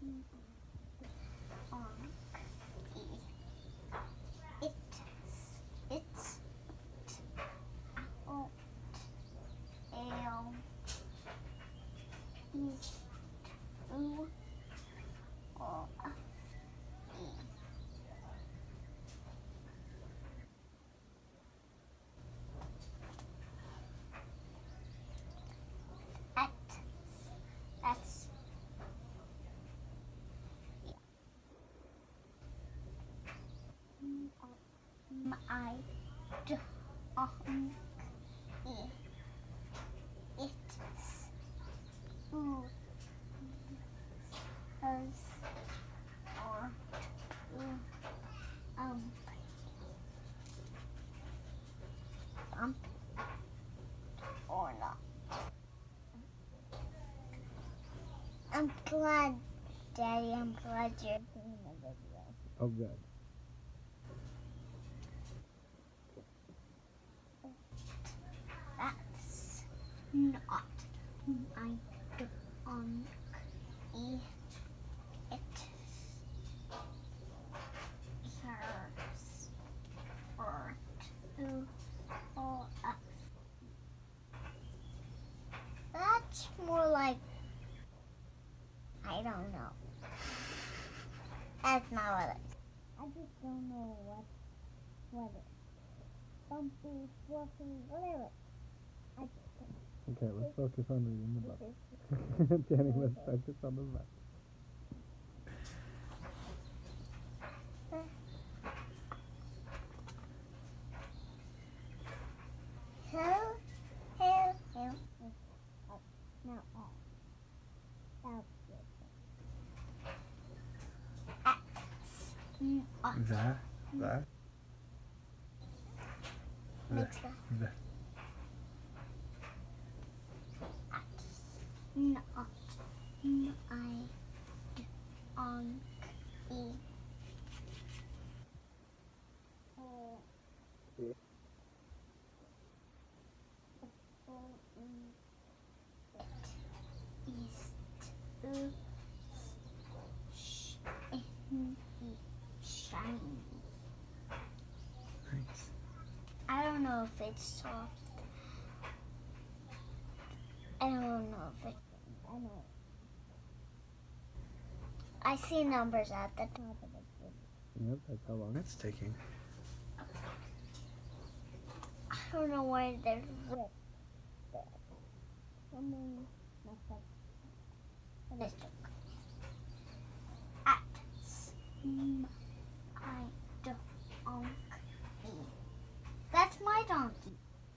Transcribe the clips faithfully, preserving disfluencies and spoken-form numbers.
It's oh, L E U O E. At that's my donkey. It's who has or um um or not. I'm glad, Daddy. I'm glad you're doing the video. Oh, good. That's not my donkey. It serves for two or us. That's more like, I don't know. That's not what it is. I just don't know what what it is. Bumpy, fluffy, whatever. I just don't. Okay, let's focus on reading the book. Jenny, let's focus on the book. Hill, hill, hill, hill. Up, now up. That's good. X, N, up. The, the, Makes the the. not my donkey. Oh. Yeah. It is too shiny. Nice. I don't know if it's soft. I don't know if it's. I know. I see numbers at the top of the Yep, that's how long it's taking. I don't know why there's whip there. Someone messed up. This joke. At my donkey. That's my donkey.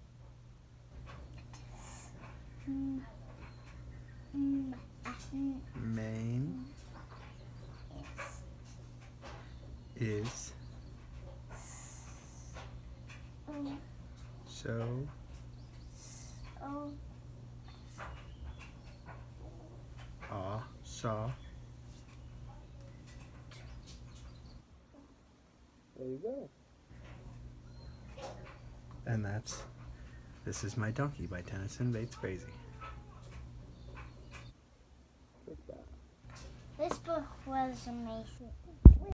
Mm, mm, mm, Main is is mm, so so aw saw. There you go. And that's This Is My Donkey by Tennyson Bates Frazee. This book was amazing.